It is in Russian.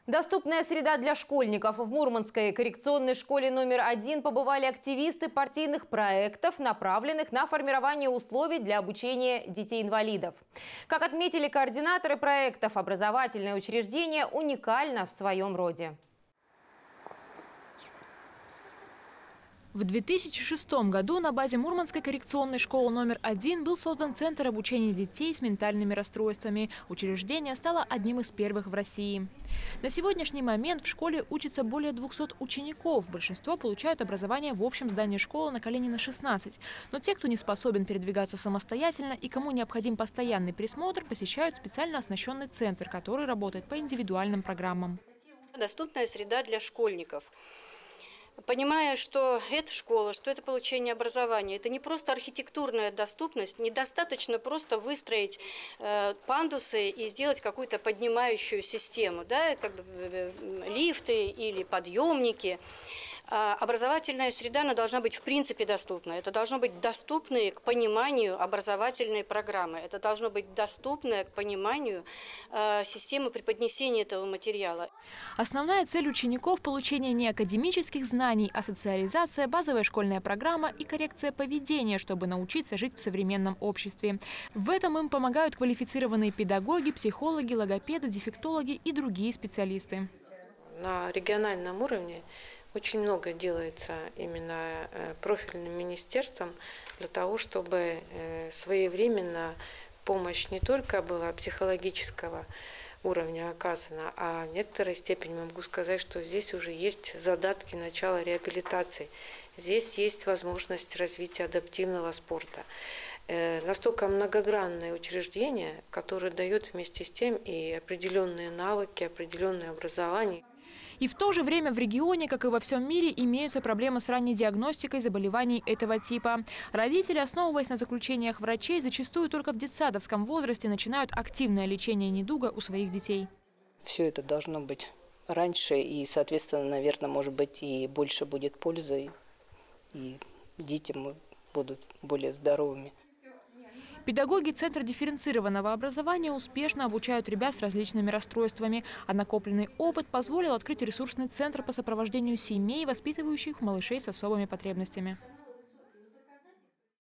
Доступная среда для школьников. В Мурманской коррекционной школе номер 1 побывали активисты партийных проектов, направленных на формирование условий для обучения детей-инвалидов. Как отметили координаторы проектов, образовательное учреждение уникально в своем роде. В 2006 году на базе Мурманской коррекционной школы номер 1 был создан Центр обучения детей с ментальными расстройствами. Учреждение стало одним из первых в России. На сегодняшний момент в школе учатся более 200 учеников. Большинство получают образование в общем здании школы на Калинина, 16. Но те, кто не способен передвигаться самостоятельно и кому необходим постоянный присмотр, посещают специально оснащенный центр, который работает по индивидуальным программам. Доступная среда для школьников. Понимая, что это школа, что это получение образования, это не просто архитектурная доступность, недостаточно просто выстроить пандусы и сделать какую-то поднимающую систему, да, как бы лифты или подъемники. Образовательная среда, она должна быть в принципе доступна. Это должно быть доступные к пониманию образовательной программы. Это должно быть доступное к пониманию системы преподнесения этого материала. Основная цель учеников – получение не академических знаний, а социализация, базовая школьная программа и коррекция поведения, чтобы научиться жить в современном обществе. В этом им помогают квалифицированные педагоги, психологи, логопеды, дефектологи и другие специалисты. На региональном уровне очень много делается именно профильным министерством для того, чтобы своевременно помощь не только была психологического уровня оказана, а в некоторой степени могу сказать, что здесь уже есть задатки начала реабилитации. Здесь есть возможность развития адаптивного спорта. Настолько многогранное учреждение, которое дает вместе с тем и определенные навыки, определенное образование. И в то же время в регионе, как и во всем мире, имеются проблемы с ранней диагностикой заболеваний этого типа. Родители, основываясь на заключениях врачей, зачастую только в детсадовском возрасте начинают активное лечение недуга у своих детей. Все это должно быть раньше и, соответственно, наверное, может быть, и больше будет пользы, и дети будут более здоровыми. Педагоги Центра дифференцированного образования успешно обучают ребят с различными расстройствами. А накопленный опыт позволил открыть ресурсный центр по сопровождению семей, воспитывающих малышей с особыми потребностями.